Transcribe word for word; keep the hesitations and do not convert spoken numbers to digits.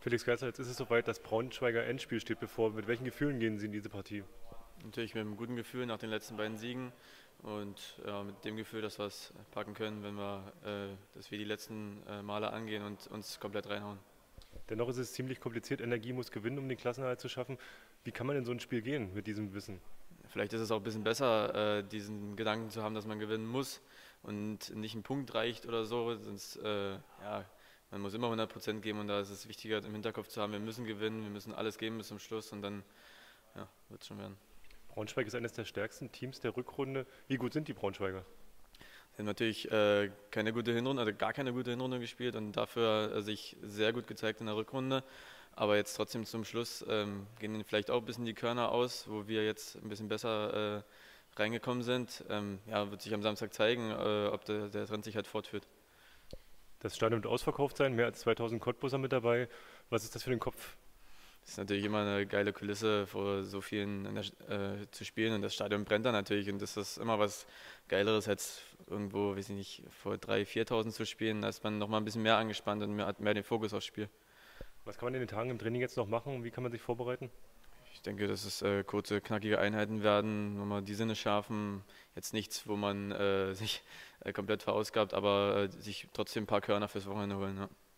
Felix Geißler, jetzt ist es soweit, das Braunschweiger Endspiel steht bevor. Mit welchen Gefühlen gehen Sie in diese Partie? Natürlich mit einem guten Gefühl nach den letzten beiden Siegen und ja, mit dem Gefühl, dass wir es packen können, wenn wir äh, das wie die letzten äh, Male angehen und uns komplett reinhauen. Dennoch ist es ziemlich kompliziert. Energie muss gewinnen, um den Klassenerhalt zu schaffen. Wie kann man in so ein Spiel gehen mit diesem Wissen? Vielleicht ist es auch ein bisschen besser, äh, diesen Gedanken zu haben, dass man gewinnen muss und nicht ein Punkt reicht oder so, sonst äh, ja, man muss immer hundert Prozent geben und da ist es wichtiger im Hinterkopf zu haben, wir müssen gewinnen, wir müssen alles geben bis zum Schluss und dann ja, wird es schon werden. Braunschweig ist eines der stärksten Teams der Rückrunde. Wie gut sind die Braunschweiger? Sie haben natürlich äh, keine gute Hinrunde, also gar keine gute Hinrunde gespielt und dafür äh, sich sehr gut gezeigt in der Rückrunde. Aber jetzt trotzdem zum Schluss ähm, gehen ihnen vielleicht auch ein bisschen die Körner aus, wo wir jetzt ein bisschen besser äh, reingekommen sind. Ähm, ja, wird sich am Samstag zeigen, äh, ob der, der Trend sich halt fortführt. Das Stadion wird ausverkauft sein, mehr als zweitausend Cottbusser mit dabei. Was ist das für den Kopf? Es ist natürlich immer eine geile Kulisse, vor so vielen in der, äh, zu spielen und das Stadion brennt dann natürlich und das ist immer was Geileres, als irgendwo, weiß ich nicht, vor dreitausend, viertausend zu spielen. Da ist man nochmal ein bisschen mehr angespannt und mehr, hat mehr den Fokus aufs Spiel. Was kann man in den Tagen im Training jetzt noch machen? Wie kann man sich vorbereiten? Ich denke, dass es äh, kurze, knackige Einheiten werden, nochmal die Sinne schärfen. Jetzt nichts, wo man äh, sich äh, komplett verausgabt, aber äh, sich trotzdem ein paar Körner fürs Wochenende holen. Ja.